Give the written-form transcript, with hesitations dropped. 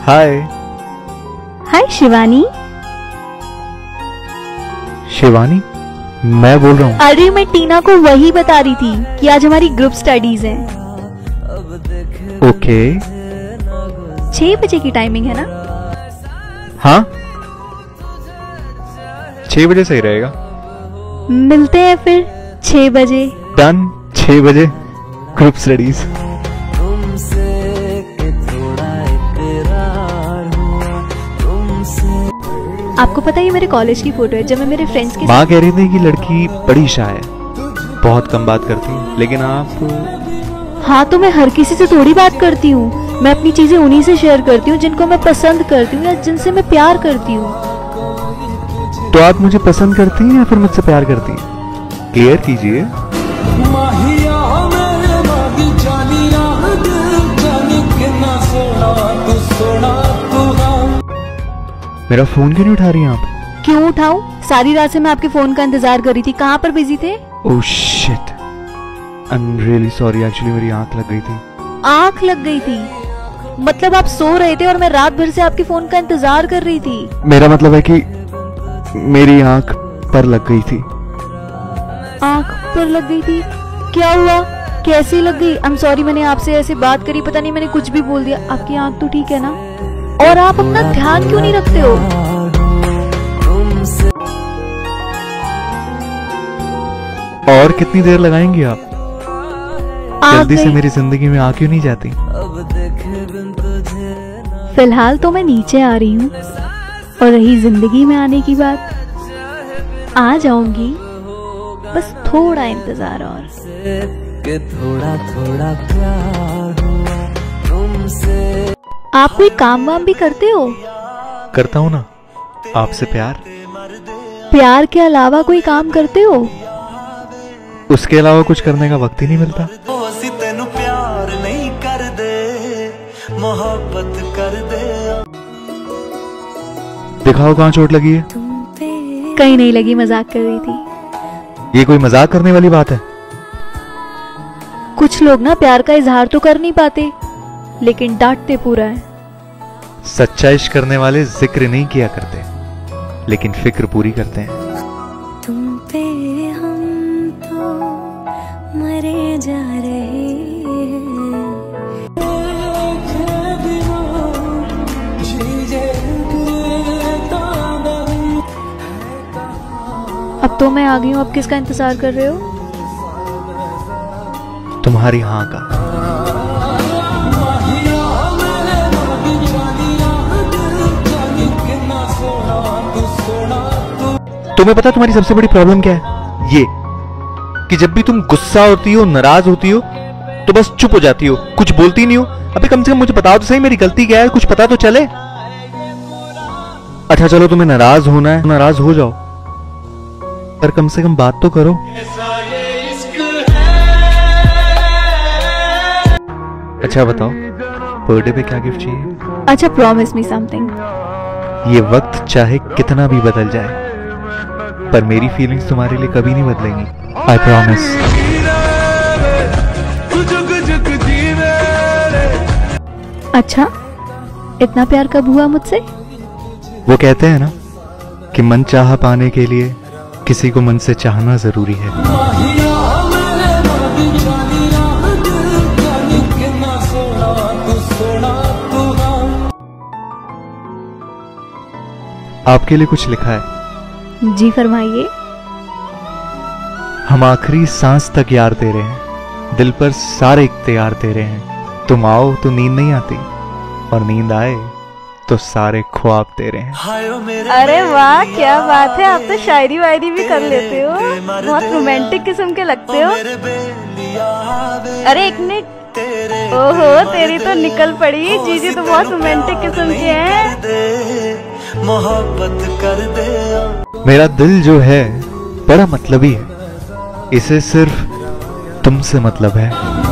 हाय। हाय शिवानी। शिवानी मैं बोल रहा हूँ। अरे मैं टीना को वही बता रही थी कि आज हमारी ग्रुप स्टडीज है। ओके 6 बजे की टाइमिंग है ना? हाँ 6 बजे सही रहेगा। मिलते हैं फिर 6 बजे। डन 6 बजे ग्रुप स्टडीज। आपको पता है ये मेरे कॉलेज की फोटो है जब मैं मेरे फ्रेंड्स के माँ कह रही थी कि लड़की बड़ी शाय है, बहुत कम बात करती है, लेकिन आप। हाँ तो मैं हर किसी से थोड़ी बात करती हूँ। मैं अपनी चीजें उन्हीं से शेयर करती हूँ जिनको मैं पसंद करती हूँ या जिनसे मैं प्यार करती हूँ। तो आप मुझे पसंद करती हैं या फिर मुझसे प्यार करती हैं? क्लियर कीजिए। मेरा फोन क्यों नहीं उठा रही हैं आप? क्यों उठाऊं? सारी रात से मैं आपके फोन का इंतजार कर रही थी। कहाँ पर बिजी थे? Oh shit, I am really sorry, actually मेरी आंख लग गई थी। आंख लग गई थी? मतलब आप सो रहे थे और मैं रात भर से आपके फोन का इंतजार कर रही थी। मेरा मतलब है कि मेरी आंख पर लग गई थी। आंख पर लग गई थी? क्या हुआ? कैसी लग गई? आई एम सॉरी, मैंने आपसे ऐसे बात करी, पता नहीं मैंने कुछ भी बोल दिया। आपकी आंख तो ठीक है ना? और आप अपना ध्यान क्यों नहीं रखते हो? और कितनी देर लगाएंगी आप? जल्दी से मेरी जिंदगी में आ क्यों नहीं जाती? फिलहाल तो मैं नीचे आ रही हूँ, और रही जिंदगी में आने की बात, आ जाऊंगी, बस थोड़ा इंतजार और। थोड़ा थोड़ा प्यार हुआ तुमसे। आप कोई काम वाम भी करते हो? करता हूँ ना, आपसे प्यार। प्यार के अलावा कोई काम करते हो? उसके अलावा कुछ करने का वक्त ही नहीं मिलता। तेनू प्यार नहीं कर दे, मोहब्बत कर दे। दिखाओ कहाँ चोट लगी है। कहीं नहीं लगी, मजाक कर रही थी। ये कोई मजाक करने वाली बात है? कुछ लोग ना प्यार का इजहार तो कर नहीं पाते, लेकिन डांटते पूरा है। सच्चा इश्क करने वाले जिक्र नहीं किया करते, लेकिन फिक्र पूरी करते हैं। तुम पे हम तो मरे जा रहे हैं। अब तो मैं आ गई हूँ, अब किसका इंतजार कर रहे हो? तुम्हारी हाँ का। तुम्हें पता तुम्हारी सबसे बड़ी प्रॉब्लम क्या है? ये कि जब भी तुम गुस्सा होती हो, नाराज होती हो, तो बस चुप हो जाती हो, कुछ बोलती नहीं हो। अबे कम से कम मुझे बताओ तो सही, मेरी गलती क्या है, कुछ पता तो चले। अच्छा चलो, तुम्हें नाराज होना है, नाराज हो जाओ, पर कम से कम बात तो करो। अच्छा बताओ, बर्थडे पे क्या गिफ्ट चाहिए? अच्छा, प्रॉमिस मी समथिंग। ये वक्त चाहे कितना भी बदल जाए, पर मेरी फीलिंग्स तुम्हारे लिए कभी नहीं बदलेंगी। I promise. अच्छा, इतना प्यार कब हुआ मुझसे? वो कहते हैं ना कि मन चाहा पाने के लिए किसी को मन से चाहना जरूरी है। आपके लिए कुछ लिखा है। जी फरमाइए। हम आखिरी सांस तक यार दे रहे हैं, दिल पर सारे इख्तियार दे रहे हैं। तुम आओ तो नींद नहीं आती, और नींद आए तो सारे ख्वाब दे रहे हैं। अरे वाह, क्या बात है, आप तो शायरी वायरी भी कर लेते हो। बहुत रोमांटिक किस्म के लगते हो। अरे एक मिनट, ओहो तेरी तो निकल पड़ी। जीजी तो बहुत रोमांटिक किस्म के हैं। मोहब्बत कर दे। मेरा दिल जो है बड़ा मतलबी है, इसे सिर्फ तुमसे मतलब है।